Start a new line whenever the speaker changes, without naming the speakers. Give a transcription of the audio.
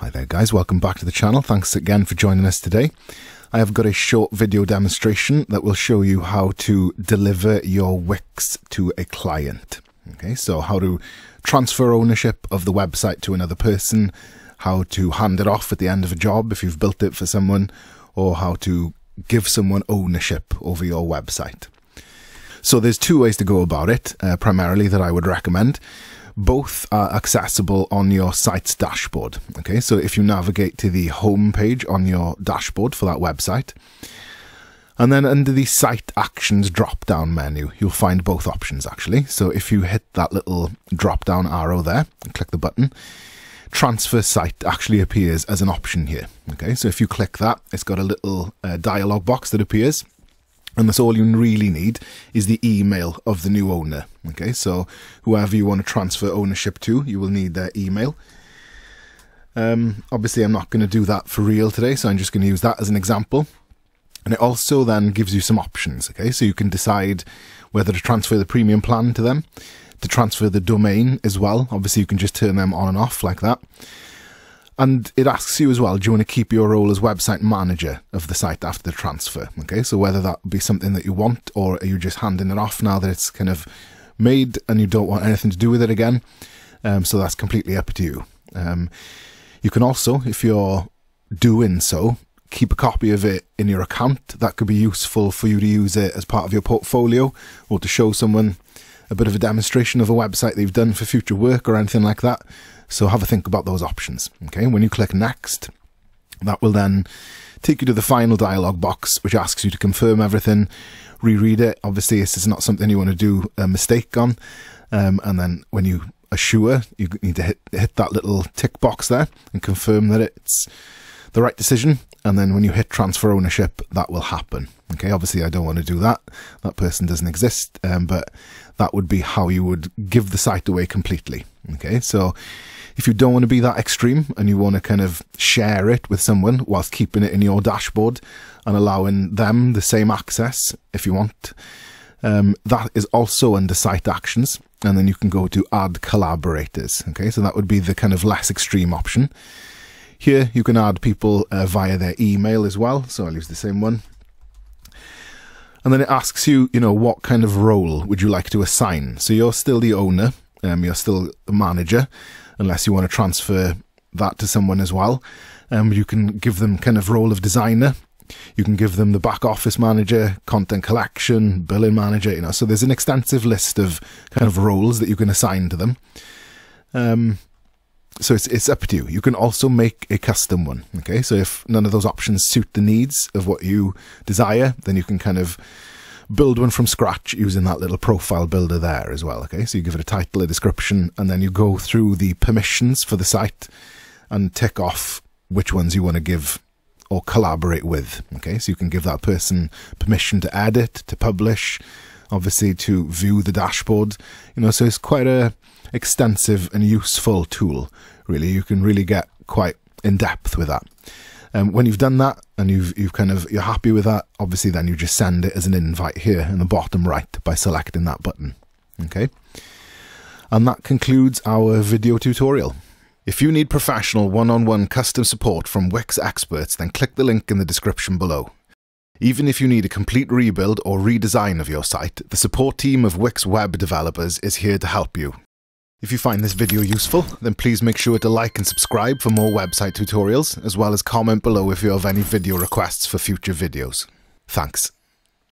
Hi there guys, welcome back to the channel. Thanks again for joining us today. I have got a short video demonstration that will show you how to deliver your Wix to a client. Okay, so how to transfer ownership of the website to another person, how to hand it off at the end of a job if you've built it for someone, or how to give someone ownership over your website. So there's two ways to go about it, primarily that I would recommend. Both are accessible on your site's dashboard. Okay, so if you navigate to the home page on your dashboard for that website, and then under the Site Actions drop-down menu, you'll find both options actually. So if you hit that little drop-down arrow there and click the button, Transfer Site actually appears as an option here. Okay, so if you click that, it's got a little dialog box that appears. And that's all you really need is the email of the new owner. Okay, so whoever you want to transfer ownership to, you will need their email. Obviously, I'm not going to do that for real today, so I'm just going to use that as an example. And it also then gives you some options. Okay, so you can decide whether to transfer the premium plan to them, to transfer the domain as well. Obviously, you can just turn them on and off like that. And it asks you as well, do you want to keep your role as website manager of the site after the transfer? Okay, so whether that be something that you want, or are you just handing it off now that it's kind of made and you don't want anything to do with it again? So that's completely up to you. You can also, if you're doing so, keep a copy of it in your account. That could be useful for you to use it as part of your portfolio, or to show someone a bit of a demonstration of a website that you've done for future work or anything like that. So have a think about those options. Okay, when you click next, that will then take you to the final dialog box, which asks you to confirm everything, reread it. Obviously, this is not something you want to do a mistake on. And then when you are sure, you need to hit that little tick box there and confirm that it's the right decision. And then when you hit transfer ownership, that will happen. Okay, obviously I don't want to do that. That person doesn't exist, but that would be how you would give the site away completely. Okay, so if you don't want to be that extreme and you want to kind of share it with someone whilst keeping it in your dashboard and allowing them the same access if you want, that is also under Site Actions. And then you can go to Add Collaborators. Okay, so that would be the kind of less extreme option. Here you can add people via their email as well. So I'll use the same one. And then it asks you, what kind of role would you like to assign? So you're still the owner, you're still the manager, unless you want to transfer that to someone as well. You can give them kind of role of designer. You can give them the back office manager, content collection, billing manager, so there's an extensive list of kind of roles that you can assign to them. So it's up to you. You can also make a custom one. Okay, so if none of those options suit the needs of what you desire, then you can kind of build one from scratch using that little profile builder there as well. Okay, so you give it a title, a description, and then you go through the permissions for the site and tick off which ones you want to give or collaborate with. Okay, so you can give that person permission to edit, to publish, obviously to view the dashboard. So it's quite a extensive and useful tool. Really, you can really get quite in depth with that. When you've done that and you're happy with that, obviously then you just send it as an invite here in the bottom right by selecting that button. Okay, and that concludes our video tutorial. If you need professional one-on-one custom support from Wix experts, then click the link in the description below. Even if you need a complete rebuild or redesign of your site, the support team of Wix web developers is here to help you. If you find this video useful, then please make sure to like and subscribe for more website tutorials, as well as comment below if you have any video requests for future videos. Thanks.